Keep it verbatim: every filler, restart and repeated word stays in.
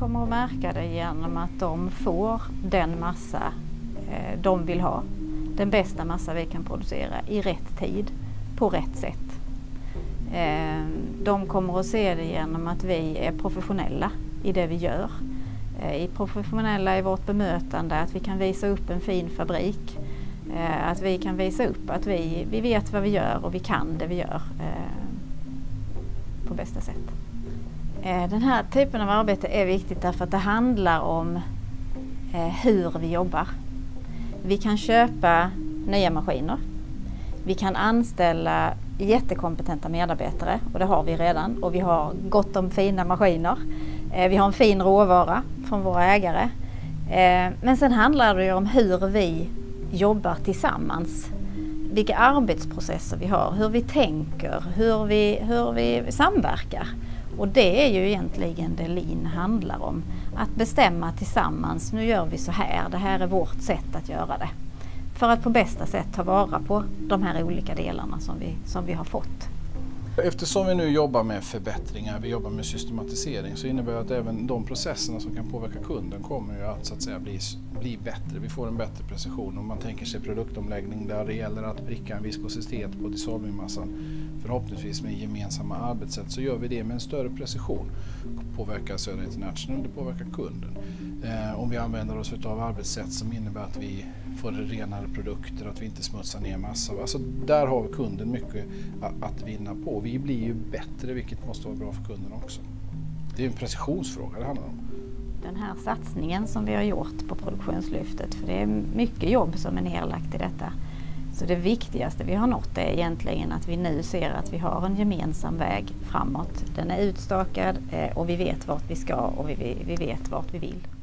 kommer att märka det genom att de får den massa eh, de vill ha. Den bästa massa vi kan producera i rätt tid, på rätt sätt. Eh, de kommer att se det genom att vi är professionella i det vi gör. Eh, i professionella i vårt bemötande, att vi kan visa upp en fin fabrik. Eh, att vi kan visa upp att vi, vi vet vad vi gör och vi kan det vi gör eh, på bästa sätt. Den här typen av arbete är viktigt därför att det handlar om hur vi jobbar. Vi kan köpa nya maskiner. Vi kan anställa jättekompetenta medarbetare och det har vi redan. Och vi har gott om fina maskiner. Vi har en fin råvara från våra ägare. Men sen handlar det ju om hur vi jobbar tillsammans. Vilka arbetsprocesser vi har, hur vi tänker, hur vi, hur vi samverkar. Och det är ju egentligen det lean handlar om. Att bestämma tillsammans, nu gör vi så här, det här är vårt sätt att göra det. För att på bästa sätt ta vara på de här olika delarna som vi, som vi har fått. Eftersom vi nu jobbar med förbättringar, vi jobbar med systematisering, så innebär det att även de processerna som kan påverka kunden kommer ju att, så att säga, bli, bli bättre. Vi får en bättre precision. Om man tänker sig produktomläggning där det gäller att pricka en viskositet på dissolvingmassan, förhoppningsvis med gemensamma arbetssätt, så gör vi det med en större precision. Det påverkar Södra International, det påverkar kunden. Eh, om vi använder oss av arbetssätt som innebär att vi får renare produkter, att vi inte smutsar ner massa. Alltså där har vi kunden mycket att vinna på. Vi blir ju bättre, vilket måste vara bra för kunden också. Det är en precisionsfråga det handlar om. Den här satsningen som vi har gjort på produktionslyftet, för det är mycket jobb som är nedlagt i detta. Så det viktigaste vi har nått är egentligen att vi nu ser att vi har en gemensam väg framåt. Den är utstakad och vi vet vart vi ska och vi, vi vet vart vi vill.